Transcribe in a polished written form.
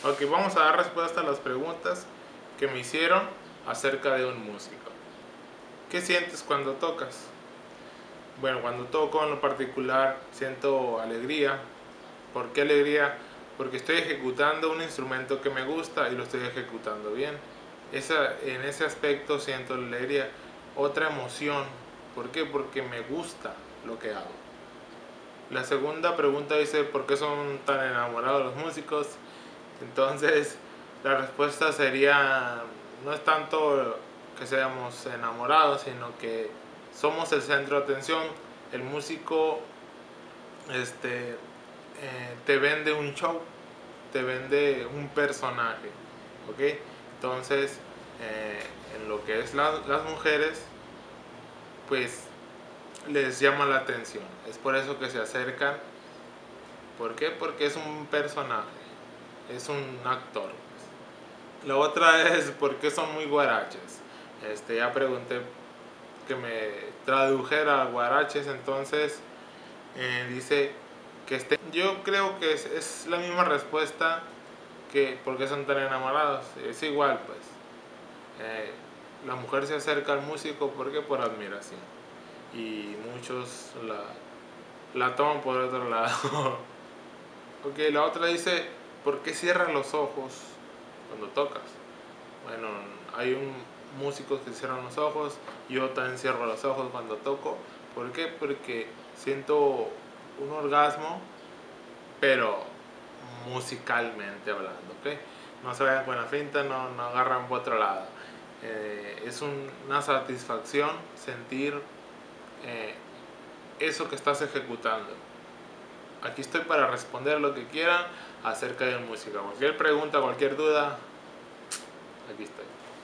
Ok, vamos a dar respuesta a las preguntas que me hicieron acerca de un músico. ¿Qué sientes cuando tocas? Bueno, cuando toco en lo particular siento alegría. ¿Por qué alegría? Porque estoy ejecutando un instrumento que me gusta y lo estoy ejecutando bien. En ese aspecto siento la alegría. Otra emoción. ¿Por qué? Porque me gusta lo que hago. La segunda pregunta dice, ¿por qué son tan enamorados los músicos? Entonces, la respuesta sería, no es tanto que seamos enamorados, sino que somos el centro de atención. El músico te vende un show, te vende un personaje, ¿ok? Entonces, en lo que es las mujeres, pues les llama la atención. Es por eso que se acercan. ¿Por qué? Porque es un personaje, es un actor. La otra es por qué son muy guaraches. Ya pregunté que me tradujera a guaraches, entonces dice que yo creo que es la misma respuesta que por qué son tan enamorados. Es igual, pues. Eh, la mujer se acerca al músico porque por admiración y muchos la toman por otro lado. Ok, la otra dice, ¿por qué cierras los ojos cuando tocas? Bueno, hay músicos que cierran los ojos, yo también cierro los ojos cuando toco. ¿Por qué? Porque siento un orgasmo, pero musicalmente hablando, ¿ok? No se vayan con la finta, no agarran por otro lado. Es una satisfacción sentir eh, eso que estás ejecutando. Aquí estoy para responder lo que quieran acerca de música. Cualquier pregunta, cualquier duda, aquí estoy.